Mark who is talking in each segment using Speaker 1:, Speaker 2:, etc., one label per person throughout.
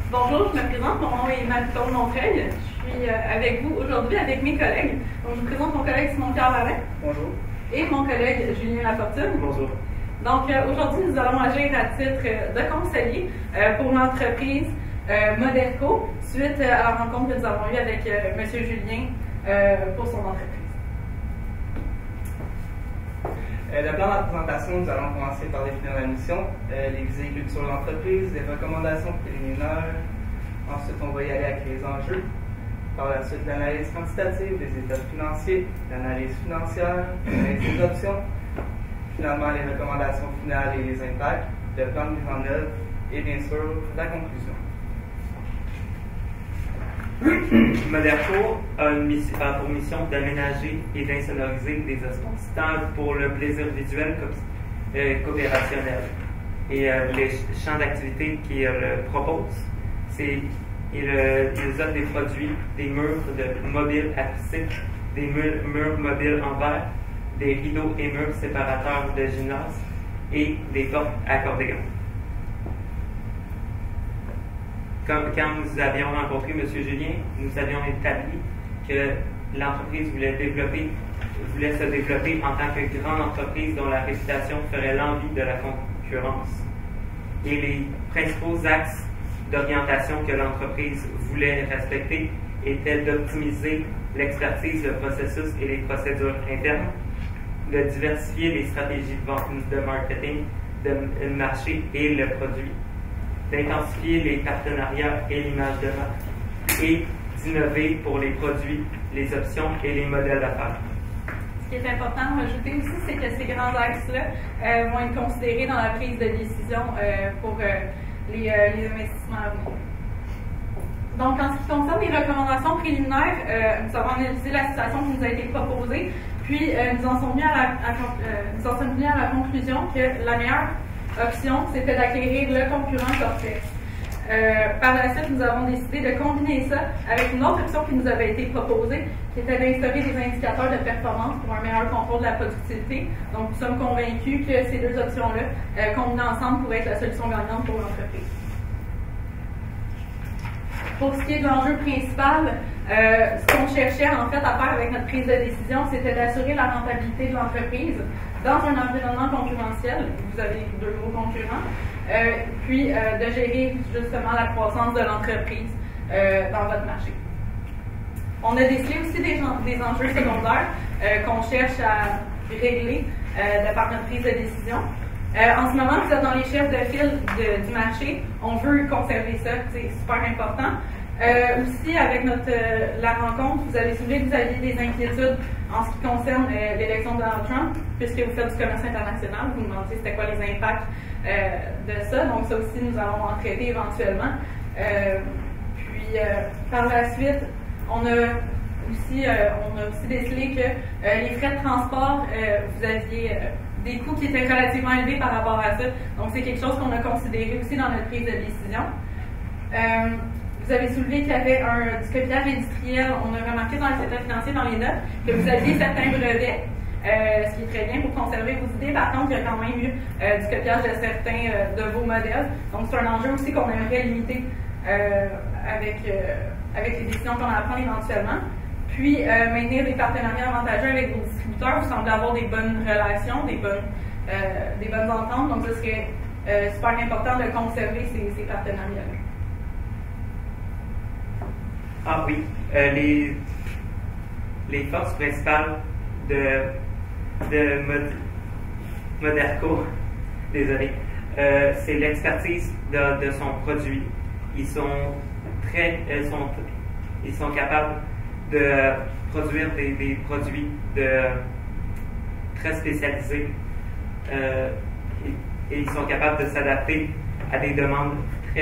Speaker 1: Bonjour, je me présente, mon nom est Marie-Claude Montreuil. Je suis avec vous aujourd'hui avec mes collègues. Donc, je vous présente mon collègue Simon-Pierre Varin.
Speaker 2: Bonjour.
Speaker 1: Et mon collègue Julien Lafortune.
Speaker 2: Bonjour.
Speaker 1: Donc, aujourd'hui, nous allons agir à titre de conseiller pour l'entreprise Moderco, suite à la rencontre que nous avons eue avec M. Julien pour son entreprise.
Speaker 2: Le plan de la présentation, nous allons commencer par définir la mission, les visées et cultures de l'entreprise, les recommandations préliminaires. Ensuite, on va y aller avec les enjeux. Par la suite, l'analyse quantitative, les états financiers, l'analyse financière, l'analyse des options. Finalement, les recommandations finales et les impacts, le plan de mise en œuvre et bien sûr, la conclusion.
Speaker 3: Moderco a pour mission d'aménager et d'insonoriser des espaces, tant pour le plaisir visuel qu'opérationnel. Et les champs d'activité qu'ils proposent, c'est ils offrent des produits, des murs mobiles acoustiques, des murs mobiles en verre, des rideaux et murs séparateurs de gymnase et des portes accordéon. Quand nous avions rencontré M. Julien, nous avions établi que l'entreprise voulait se développer en tant que grande entreprise dont la réputation ferait l'envie de la concurrence. Et les principaux axes d'orientation que l'entreprise voulait respecter étaient d'optimiser l'expertise, le processus et les procédures internes, de diversifier les stratégies de vente, de marketing, de marché et le produit, d'intensifier les partenariats et l'image de marque, et d'innover pour les produits, les options et les modèles d'affaires.
Speaker 1: Ce qui est important de rajouter aussi, c'est que ces grands axes-là vont être considérés dans la prise de décision pour les investissements à venir. Donc, en ce qui concerne les recommandations préliminaires, nous avons analysé la situation qui nous a été proposée, puis nous en sommes venus à la conclusion que la meilleure option, c'était d'acquérir le concurrent Cortex. Par la suite, nous avons décidé de combiner ça avec une autre option qui nous avait été proposée, qui était d'instaurer des indicateurs de performance pour un meilleur contrôle de la productivité. Donc, nous sommes convaincus que ces deux options-là, combinées ensemble, pourraient être la solution gagnante pour l'entreprise. Pour ce qui est de l'enjeu principal, ce qu'on cherchait en fait à faire avec notre prise de décision, c'était d'assurer la rentabilité de l'entreprise dans un environnement concurrentiel. Vous avez deux gros concurrents. Puis de gérer justement la croissance de l'entreprise dans votre marché. On a décelé aussi des enjeux secondaires qu'on cherche à régler de par notre prise de décision. En ce moment, vous êtes dans les chefs de file du marché. On veut conserver ça, c'est super important. Aussi, avec la rencontre, vous avez soulevé que vous aviez des inquiétudes en ce qui concerne l'élection de Donald Trump, puisque vous faites du commerce international. Vous vous demandez c'était quoi les impacts de ça. Donc, ça aussi, nous allons en traiter éventuellement. Par la suite, on a aussi décelé que les frais de transport, vous aviez des coûts qui étaient relativement élevés par rapport à ça. Donc, c'est quelque chose qu'on a considéré aussi dans notre prise de décision. Vous avez soulevé qu'il y avait du copiage industriel. On a remarqué dans les états financiers, dans les notes, que vous aviez certains brevets, ce qui est très bien pour conserver vos idées. Par contre, il y a quand même eu du copiage de certains de vos modèles. Donc, c'est un enjeu aussi qu'on aimerait limiter avec les décisions qu'on va prendre éventuellement. Puis, maintenir des partenariats avantageux avec vos distributeurs. Vous semblez avoir des bonnes relations, des bonnes ententes. Donc, ce serait super important de conserver ces partenariats-là.
Speaker 3: Ah oui, les forces principales de Moderco, désolé, c'est l'expertise de son produit. Ils sont capables de produire des produits très spécialisés et ils sont capables de s'adapter à des demandes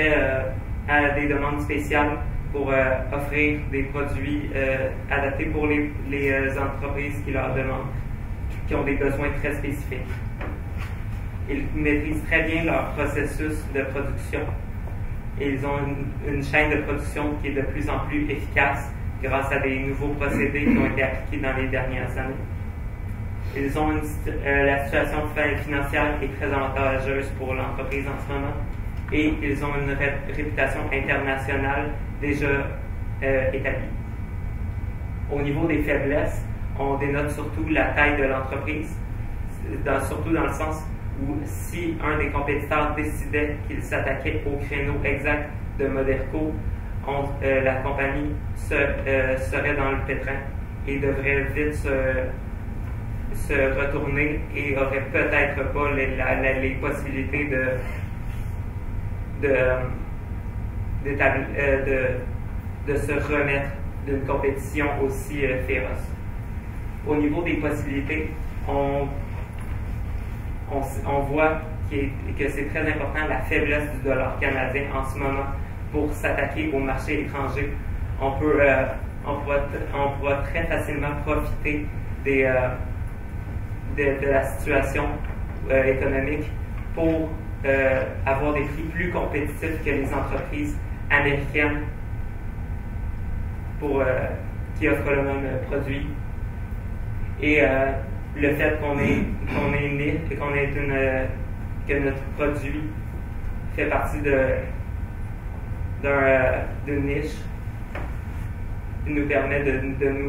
Speaker 3: spéciales pour offrir des produits adaptés pour les entreprises qui leur demandent, qui ont des besoins très spécifiques. Ils maîtrisent très bien leur processus de production et ils ont une chaîne de production qui est de plus en plus efficace grâce à des nouveaux procédés qui ont été appliqués dans les dernières années. Ils ont la situation financière est très avantageuse pour l'entreprise en ce moment. et ils ont une réputation internationale déjà établie. Au niveau des faiblesses, on dénote surtout la taille de l'entreprise, surtout dans le sens où si un des compétiteurs décidait qu'il s'attaquait au créneau exact de Moderco, la compagnie serait dans le pétrin et devrait vite se retourner et aurait peut-être pas les possibilités de se remettre d'une compétition aussi féroce. Au niveau des possibilités, on voit que c'est très important la faiblesse du dollar canadien en ce moment pour s'attaquer au marché étranger. On pourra très facilement profiter de la situation économique pour avoir des prix plus compétitifs que les entreprises américaines qui offrent le même produit. Et le fait que notre produit fait partie d'une niche nous permet de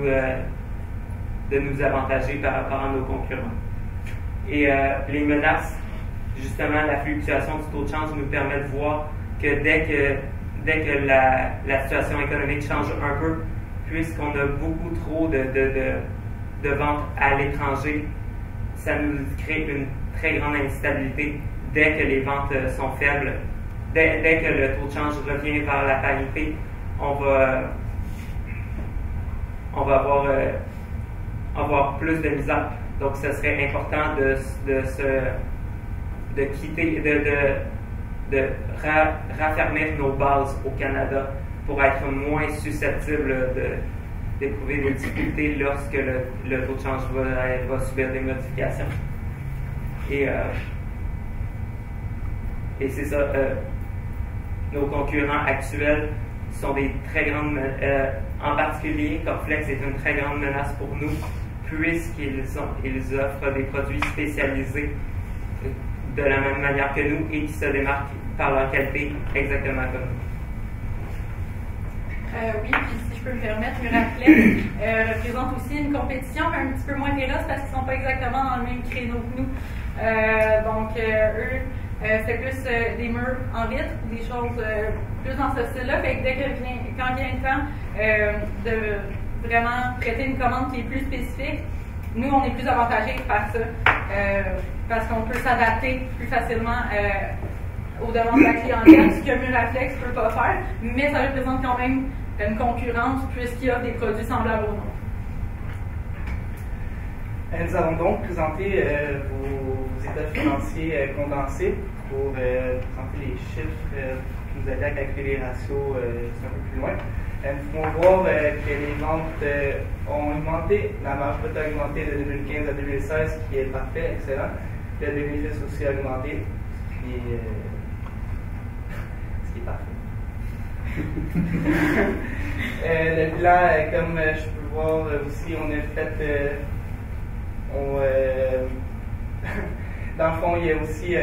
Speaker 3: nous avantager par rapport à nos concurrents. Et les menaces, justement, la fluctuation du taux de change nous permet de voir que dès que la situation économique change un peu, puisqu'on a beaucoup trop de ventes à l'étranger, ça nous crée une très grande instabilité. Dès que les ventes sont faibles, dès que le taux de change revient vers la parité, on va avoir plus de misère. Donc, ce serait important de raffermir nos bases au Canada pour être moins susceptible d'éprouver des difficultés lorsque le taux de change va subir des modifications. Et c'est ça, nos concurrents actuels sont des très grandes, en particulier Corflex est une très grande menace pour nous, puisqu'ils offrent des produits spécialisés de la même manière que nous et qui se démarquent par leur qualité exactement comme nous.
Speaker 1: Oui, puis si je peux me permettre, Muraflex représente aussi une compétition, mais un petit peu moins féroce parce qu'ils ne sont pas exactement dans le même créneau que nous. Eux, c'est plus des murs en vitre ou des choses plus dans ce style-là. Fait que quand vient le temps de vraiment traiter une commande qui est plus spécifique, nous, on est plus avantagés de faire ça parce qu'on peut s'adapter plus facilement aux demandes de la clientèle, ce que Muraflex ne peut pas faire, mais ça représente quand même une concurrence puisqu'il y a des produits semblables aux nôtres.
Speaker 2: Nous allons donc présenter vos états financiers condensés pour présenter les chiffres qui nous aident à calculer les ratios un peu plus loin. Nous pouvons voir que les ventes ont augmenté, la marge brute a augmenté de 2015 à 2016, ce qui est parfait, excellent. Le bénéfice aussi a augmenté, ce qui est parfait. Le bilan, comme je peux voir aussi, on a fait dans le fond, il y a aussi il y a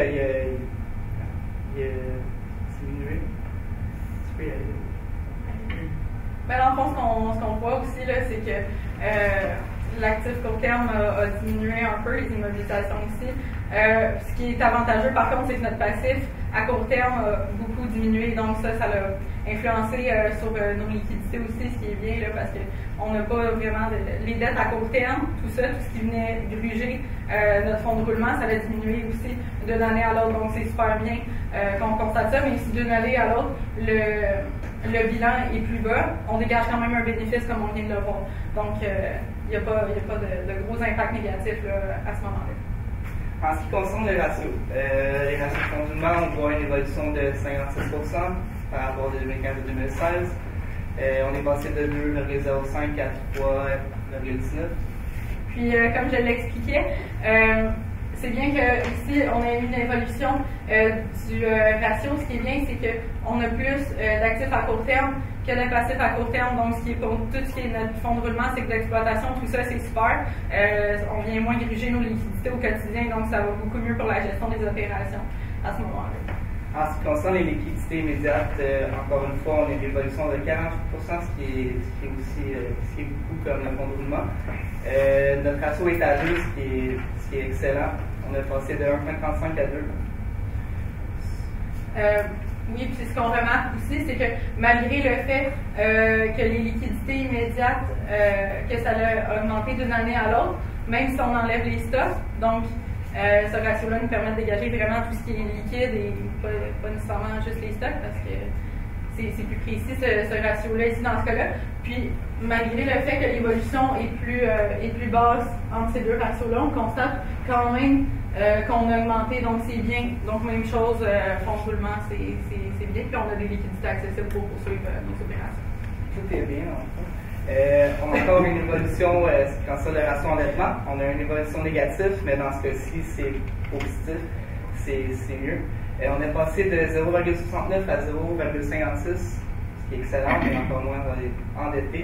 Speaker 2: diminué. Tu peux y aller.
Speaker 1: Ben, dans le fond, ce qu'on voit aussi, c'est que l'actif court terme a diminué un peu, les immobilisations aussi. Ce qui est avantageux, par contre, c'est que notre passif à court terme a beaucoup diminué. Donc, ça l'a influencé sur nos liquidités aussi, ce qui est bien, là, parce qu'on n'a pas vraiment les dettes à court terme, tout ce qui venait gruger notre fonds de roulement, ça a diminué aussi d'une année à l'autre. Donc, c'est super bien qu'on constate ça, mais si d'une année à l'autre, le bilan est plus bas, on dégage quand même un bénéfice comme on vient de le voir. Donc, il n'y a pas de gros impacts négatifs là, à ce moment-là.
Speaker 2: En ce qui concerne les ratios de fonds de roulement, on voit une évolution de 56% par rapport de 2015 à 2016. On est passé de 2,05 à 3,19.
Speaker 1: Puis, comme je l'expliquais, c'est bien qu'ici, on a une évolution du ratio. Ce qui est bien, c'est qu'on a plus d'actifs à court terme que de passifs à court terme. Donc, tout ce qui est notre fonds de roulement, c'est que l'exploitation, tout ça, c'est super. On vient moins gruger nos liquidités au quotidien, donc ça va beaucoup mieux pour la gestion des opérations à ce moment-là.
Speaker 2: En ce qui concerne les liquidités immédiates, encore une fois, on a une évolution de 48%, ce qui est beaucoup comme le fonds de roulement. Notre ratio étagé, ce qui est excellent. On a passé de 1,35 à 2.
Speaker 1: Oui, puis ce qu'on remarque aussi, c'est que malgré le fait que les liquidités immédiates, que ça a augmenté d'une année à l'autre, même si on enlève les stocks, donc ce ratio-là nous permet de dégager vraiment tout ce qui est liquide et pas nécessairement juste les stocks, parce que c'est plus précis ce ratio-là ici dans ce cas-là. Puis malgré le fait que l'évolution est plus basse entre ces deux ratios-là, on constate quand même qu'on a augmenté, donc c'est bien. Donc même chose, fonds de roulement, c'est bien, puis on a des liquidités accessibles pour poursuivre nos opérations.
Speaker 2: Tout est bien, en fait. On a encore une évolution quand ça, le ratio endettement. On a une évolution négative, mais dans ce cas-ci, c'est positif, c'est mieux. On est passé de 0,69 à 0,56, ce qui est excellent, mais encore moins endetté.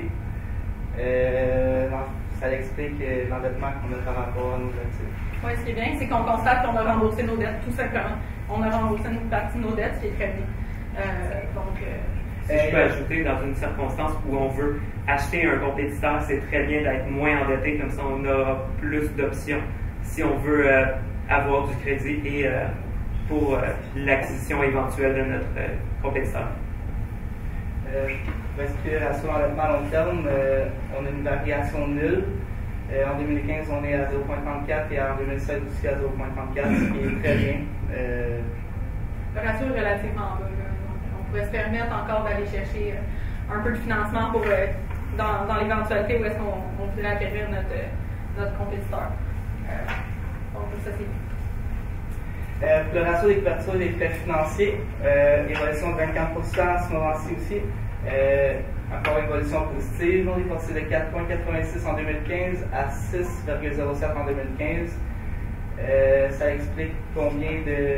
Speaker 2: Ça explique l'endettement qu'on a par rapport à nos actifs.
Speaker 1: Oui, ce qui est bien, c'est qu'on constate qu'on a remboursé nos dettes, tout simplement. On a remboursé une partie de nos dettes, ce qui est très bien.
Speaker 3: Si je peux ajouter, dans une circonstance où on veut acheter un compétiteur, c'est très bien d'être moins endetté, comme ça on aura plus d'options si on veut avoir du crédit et pour l'acquisition éventuelle de notre compétiteur.
Speaker 2: Ratio d'endettement à long terme, on a une variation nulle. En 2015, on est à 0,34 et en 2016 aussi à 0,34, ce qui est très bien.
Speaker 1: Le ratio est relativement bas. On pourrait se permettre encore d'aller chercher un peu de financement pour, dans l'éventualité où est-ce qu'on voudrait acquérir notre compétiteur. Donc ça c'est bien.
Speaker 2: Le ratio des couvertures des frais financiers, évolution de 24% à ce moment-ci aussi. Encore une évolution positive. On est passé de 4,86 en 2015 à 6,07 en 2015. Ça explique combien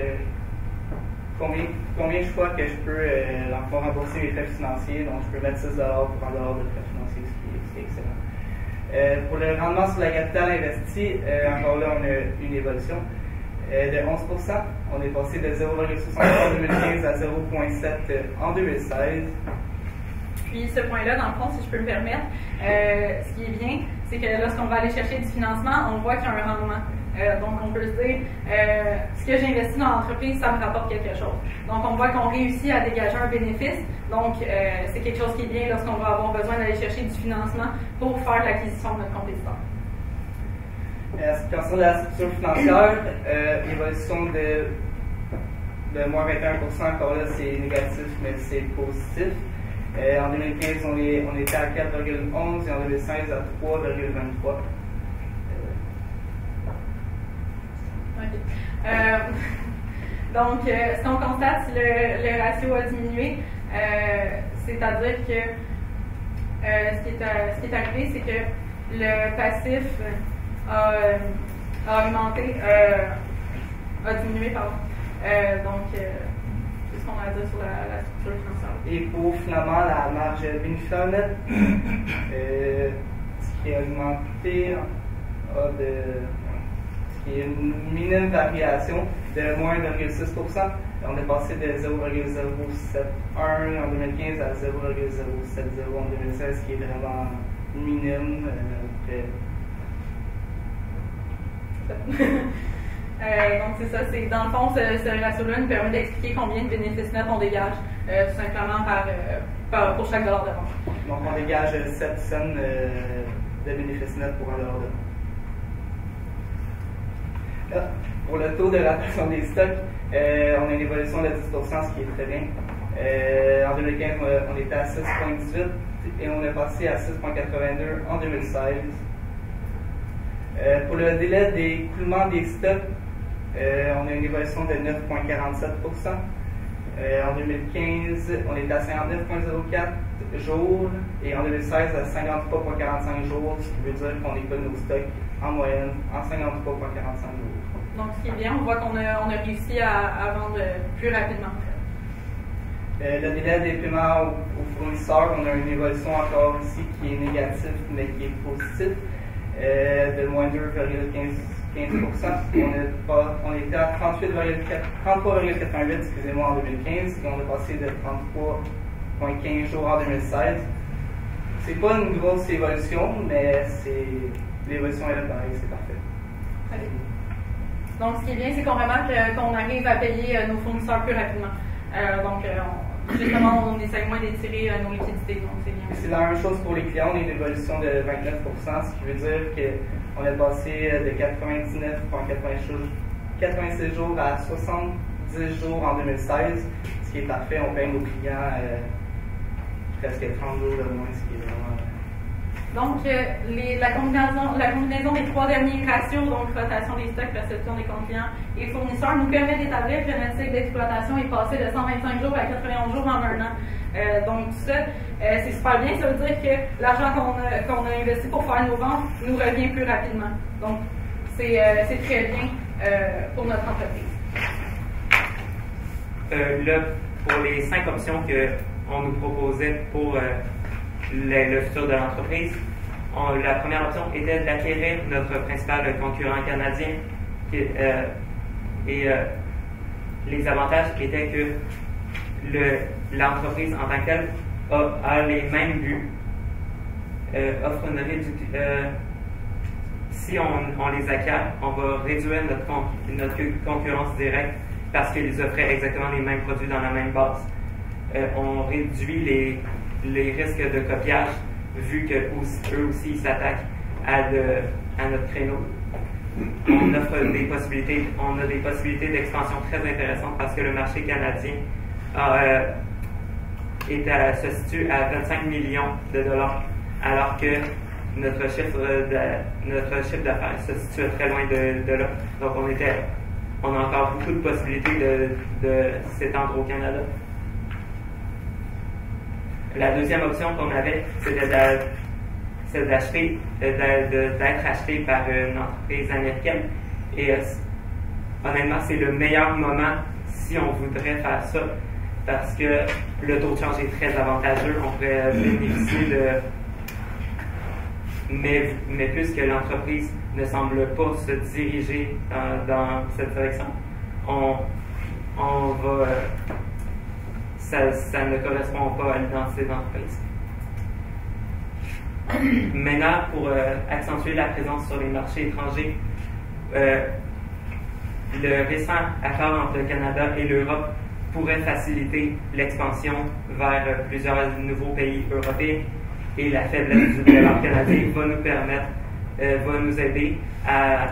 Speaker 2: je crois que je peux rembourser mes frais financiers. Donc, je peux mettre 6 pour $1 de frais financiers, ce qui est excellent. Pour le rendement sur la capitale investie, encore là, on a une évolution de 11%. On est passé de 0,60 en 2015 à 0,7 en 2016.
Speaker 1: Puis ce point-là, dans le fond, si je peux me permettre, ce qui est bien, c'est que lorsqu'on va aller chercher du financement, on voit qu'il y a un rendement. Donc, on peut se dire, ce que j'investis dans l'entreprise, ça me rapporte quelque chose. Donc, on voit qu'on réussit à dégager un bénéfice. Donc, c'est quelque chose qui est bien lorsqu'on va avoir besoin d'aller chercher du financement pour faire l'acquisition de notre compétiteur.
Speaker 2: Ce qui concerne la structure financière, évolution de moins 21%, encore là, c'est négatif, mais c'est positif. En 2015, on était à 4,11 et en 2016 à 3,23.
Speaker 1: Okay. Donc, ce qu'on constate, si le ratio a diminué, c'est-à-dire que ce qui est arrivé, c'est que le passif a augmenté, a diminué, pardon. Donc, c'est ce qu'on a à dire sur la structure financière.
Speaker 2: Et pour finalement la marge bénéficiaire nette, ce qui est augmenté qui est une minime variation de moins 0,6%. On est passé de 0,071 en 2015 à 0,070 en 2016, ce qui est vraiment minime.
Speaker 1: Donc c'est ça, dans le fond, ce ratio-là nous permet d'expliquer combien de bénéfices nets on dégage, tout simplement pour chaque dollar de vente.
Speaker 2: Donc on dégage 7 cents de bénéfices nets pour $1 de vente. Pour le taux de rotation des stocks, on a une évolution de 10%, ce qui est très bien. En 2015, on était à 6,18 et on est passé à 6,82 en 2016. Pour le délai d'écoulement des stocks, on a une évolution de 9,47%. En 2015, on était à 59,04 jours et en 2016 à 53,45 jours, ce qui veut dire qu'on écoule nos stocks en moyenne en 53,45 jours.
Speaker 1: Donc, ce qui est bien, on voit qu'on a réussi à vendre plus rapidement.
Speaker 2: Le délai des paiements aux fournisseurs, on a une évolution encore ici qui est négative, mais qui est positive, de moins 2,15 On était à 33,88, excusez-moi, en 2015, et on est passé de 33,15 jours en 2016. C'est pas une grosse évolution, mais l'évolution est là pareil, c'est parfait.
Speaker 1: Allez. Donc, ce qui est bien, c'est qu'on remarque qu'on arrive à payer nos fournisseurs plus rapidement. Justement, on essaie moins d'étirer nos liquidités, donc c'est bien.
Speaker 2: C'est la même chose pour les clients, on a une évolution de 29%, ce qui veut dire qu'on est passé de 96 jours à 70 jours en 2016, ce qui est parfait. On paye nos clients presque 30 jours de moins, ce qui est vraiment...
Speaker 1: Donc, la combinaison des trois derniers ratios, donc rotation des stocks, perception des comptes clients et fournisseurs, nous permet d'établir que notre cycle d'exploitation est passé de 125 jours à 91 jours en un an. Donc, tout ça, c'est super bien. Ça veut dire que l'argent qu'on a investi pour faire nos ventes nous revient plus rapidement. Donc, c'est très bien pour notre entreprise.
Speaker 3: Là, pour les 5 options qu'on nous proposait pour le futur de l'entreprise, la première option était d'acquérir notre principal concurrent canadien. Les avantages étaient que l'entreprise en tant que telle a les mêmes buts, offre une si on les acquiert, on va réduire notre concurrence directe parce qu'ils offraient exactement les mêmes produits dans la même base. On réduit les risques de copiage vu qu'eux aussi s'attaquent à notre créneau. On a des possibilités d'expansion très intéressantes parce que le marché canadien se situe à 25 millions de dollars alors que notre chiffre d'affaires se situe très loin de là. Donc on a encore beaucoup de possibilités de s'étendre au Canada. La deuxième option qu'on avait, c'était d'être acheté par une entreprise américaine. Et honnêtement, c'est le meilleur moment si on voudrait faire ça, parce que le taux de change est très avantageux. On pourrait bénéficier de... Mais puisque l'entreprise ne semble pas se diriger dans cette direction, on va... Ça ne correspond pas à l'identité d'entreprise. Maintenant, pour accentuer la présence sur les marchés étrangers, le récent accord entre le Canada et l'Europe pourrait faciliter l'expansion vers plusieurs nouveaux pays européens, et la faiblesse du dollar canadien va nous aider à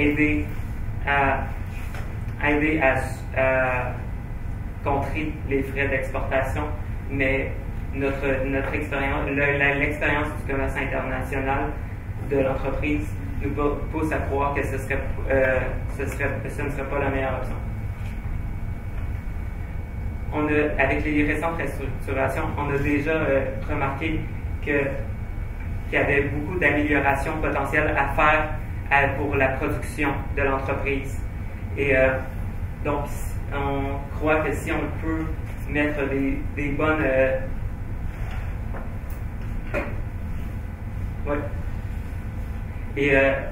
Speaker 3: contrer les frais d'exportation, mais l'expérience du commerce international de l'entreprise nous pousse à croire que ce ne serait pas la meilleure option. Avec les récentes restructurations, on a déjà remarqué qu'il y avait beaucoup d'améliorations potentielles à faire pour la production de l'entreprise. Et donc, on croit que si on peut mettre des bonnes... ouais. Et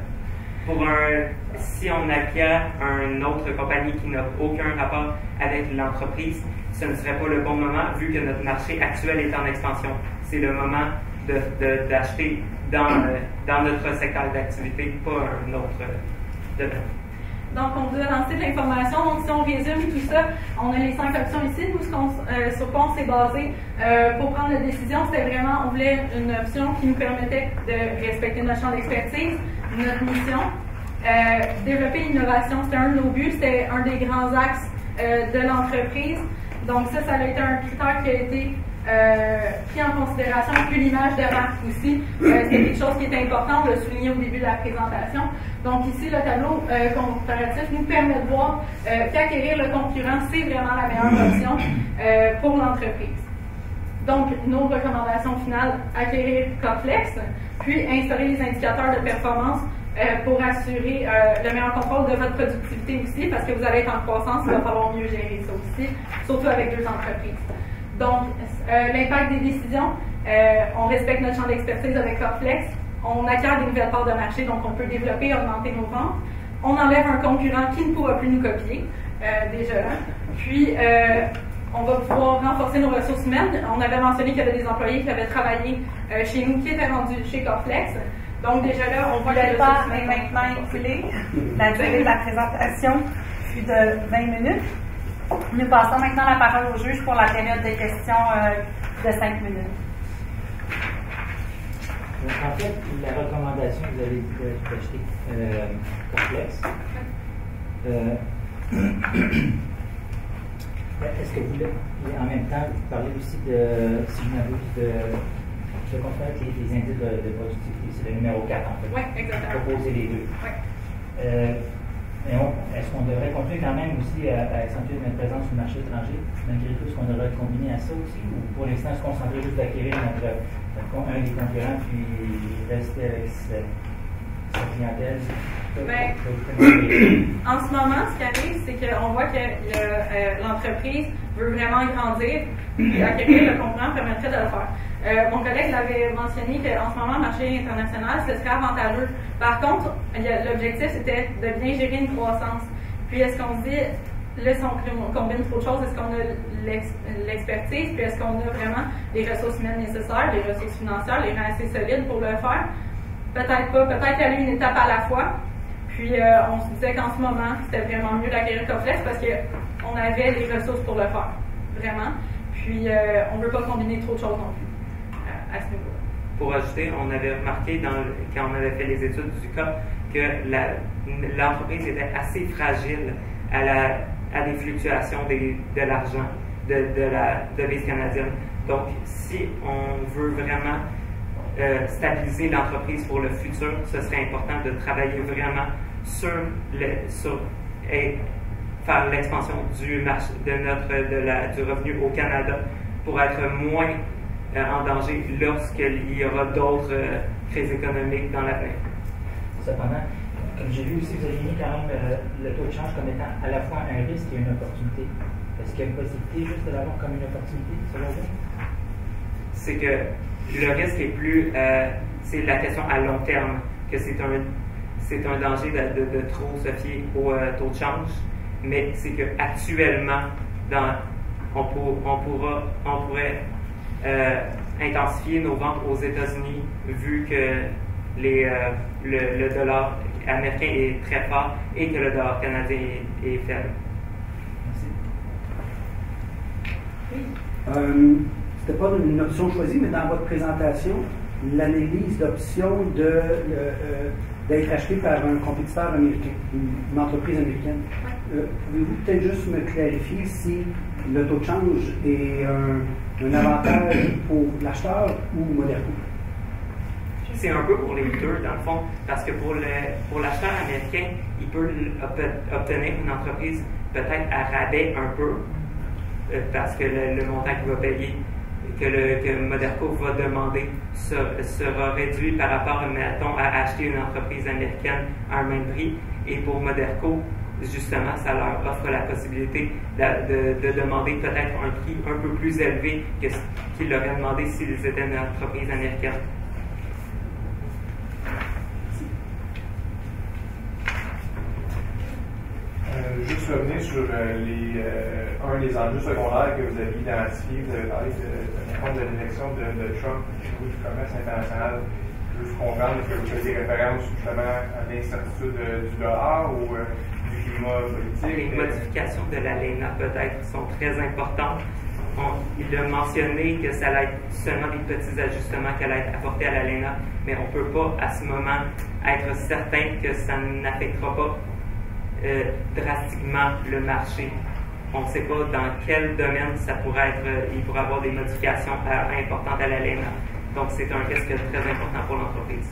Speaker 3: si on acquiert une autre compagnie qui n'a aucun rapport avec l'entreprise, ce ne serait pas le bon moment vu que notre marché actuel est en expansion. C'est le moment d'acheter dans notre secteur d'activité, pas un autre domaine.
Speaker 1: Donc, on vous a lancé de l'information. Donc, si on résume tout ça, on a les 5 options ici. Nous, sur quoi on s'est basé pour prendre la décision, c'était vraiment, on voulait une option qui nous permettait de respecter notre champ d'expertise, notre mission, développer l'innovation. C'était un de nos buts, c'était un des grands axes de l'entreprise. Donc, ça a été un critère qui a été pris en considération, puis l'image de marque aussi. C'est quelque chose qui est important, de le souligner au début de la présentation. Donc ici, le tableau comparatif nous permet de voir qu'acquérir le concurrent, c'est vraiment la meilleure option pour l'entreprise. Donc, nos recommandations finales, acquérir Coflex, puis instaurer les indicateurs de performance pour assurer le meilleur contrôle de votre productivité aussi, parce que vous allez être en croissance, il va falloir mieux gérer ça aussi, surtout avec 2 entreprises. Donc, l'impact des décisions, on respecte notre champ d'expertise avec Coflex, on acquiert des nouvelles parts de marché, donc on peut développer et augmenter nos ventes. on enlève un concurrent qui ne pourra plus nous copier, déjà là. Puis, on va pouvoir renforcer nos ressources humaines. On avait mentionné qu'il y avait des employés qui avaient travaillé chez nous, qui étaient rendus chez Corflex. Donc, déjà là, on voit que
Speaker 4: le temps est maintenant écoulé. La durée de la présentation fut de 20 minutes. Nous passons maintenant la parole au juge pour la période de questions de 5 minutes.
Speaker 5: En fait, la recommandation, vous avez dit d'acheter Corflex. Est-ce que vous, en même temps, vous parlez aussi de, si je m'abuse, de confondre les indices de productivité, c'est le numéro 4 en fait.
Speaker 1: Oui, exactement.
Speaker 5: Proposer les deux.
Speaker 1: Oui.
Speaker 5: Est-ce qu'on devrait continuer quand même aussi à accentuer notre présence sur le marché étranger, malgré tout ce qu'on devrait combiner à ça aussi, ou pour l'instant se concentrer juste d'acquérir un des concurrents puis rester avec sa clientèle?
Speaker 1: Ben, en ce moment, ce qui arrive, c'est qu'on voit que l'entreprise veut vraiment grandir, puis acquérir le concurrent permettrait de le faire. Mon collègue l'avait mentionné qu'en ce moment, le marché international, ce serait avantageux. Par contre, l'objectif, c'était de bien gérer une croissance. Puis, est-ce qu'on se dit, là, si on combine trop de choses, est-ce qu'on a l'expertise, puis est-ce qu'on a vraiment les ressources humaines nécessaires, les ressources financières, les reins assez solides pour le faire? Peut-être pas. Peut-être y aller une étape à la fois. Puis, on se disait qu'en ce moment, c'était vraiment mieux d'acquérir Corflex parce qu'on avait les ressources pour le faire. Vraiment. Puis, on ne veut pas combiner trop de choses non plus à ce niveau-là.
Speaker 3: Pour ajouter, on avait remarqué quand on avait fait les études du cas que l'entreprise était assez fragile à des fluctuations de l'argent de la devise canadienne. Donc, si on veut vraiment stabiliser l'entreprise pour le futur, ce serait important de travailler vraiment sur faire l'expansion du marché du revenu au Canada pour être moins en danger lorsqu'il y aura d'autres crises économiques dans l'avenir.
Speaker 5: Cependant, comme j'ai vu aussi, vous avez mis quand même le taux de change comme étant à la fois un risque et une opportunité. Est-ce qu'il y a une possibilité juste de l'avoir comme une opportunité, selon vous?
Speaker 3: C'est que le risque est plus, c'est la question à long terme, que c'est un danger de trop se fier au taux de change, mais c'est qu'actuellement, on pourrait intensifier nos ventes aux États-Unis vu que le dollar américain est très fort et que le dollar canadien est faible.
Speaker 5: Merci.
Speaker 6: C'était pas une option choisie, mais dans votre présentation, l'analyse d'option d'être acheté par un compétiteur américain, une entreprise américaine. Pouvez-vous peut-être juste me clarifier si le taux de change est un avantage pour l'acheteur ou Moderco?
Speaker 3: C'est un peu pour les deux, dans le fond, parce que pour l'acheteur américain, il peut obtenir une entreprise peut-être à rabais un peu, parce que le montant qu'il va payer, que Moderco va demander, sera réduit par rapport, mettons, à acheter une entreprise américaine à un même prix. Et pour Moderco, justement, ça leur offre la possibilité de demander peut-être un prix un peu plus élevé que ce qu'ils auraient demandé s'ils étaient une entreprise américaine.
Speaker 7: Juste revenir sur un des enjeux secondaires que vous avez identifié. Vous avez parlé de l'élection de Trump au niveau du commerce international. Je veux comprendre que vous faisiez référence justement à l'incertitude du dollar ou du climat politique.
Speaker 3: Les modifications de l'ALENA peut-être sont très importantes. Il a mentionné que ça allait être seulement des petits ajustements qui allaient être apportés à l'ALENA, mais on ne peut pas à ce moment être certain que ça n'affectera pas drastiquement le marché. On ne sait pas dans quel domaine ça pourrait être, il pourrait y avoir des modifications importantes à l'ALENA. Donc c'est un risque très important pour l'entreprise.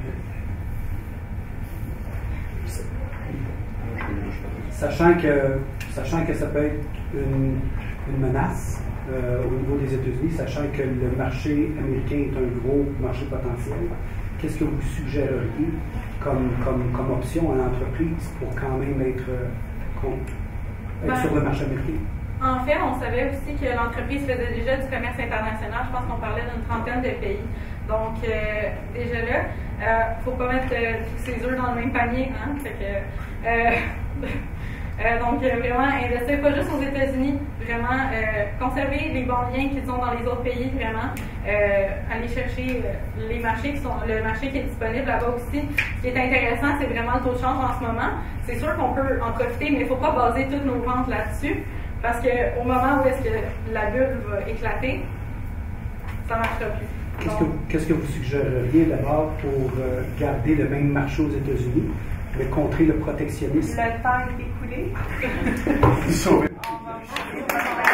Speaker 6: Sachant que ça peut être une menace au niveau des États-Unis, sachant que le marché américain est un gros marché potentiel, qu'est-ce que vous suggéreriez comme option à l'entreprise pour quand même être sur le marché américain?
Speaker 1: En fait, on savait aussi que l'entreprise faisait déjà du commerce international. Je pense qu'on parlait d'une trentaine de pays. Donc, déjà là, il ne faut pas mettre tous ses œufs dans le même panier. Hein? Fait que, Donc, vraiment, investir pas juste aux États-Unis, vraiment conserver les bons liens qu'ils ont dans les autres pays, vraiment aller chercher les marchés le marché qui est disponible là-bas aussi. Ce qui est intéressant, c'est vraiment le taux de change en ce moment. C'est sûr qu'on peut en profiter, mais il ne faut pas baser toutes nos ventes là-dessus, parce qu'au moment où est-ce que la bulle va éclater, ça ne marchera plus.
Speaker 6: Qu'est-ce que vous suggéreriez d'abord pour garder le même marché aux États-Unis, mais contrer le protectionnisme?
Speaker 4: Le temps est écoulé.
Speaker 7: Sauver.
Speaker 4: On va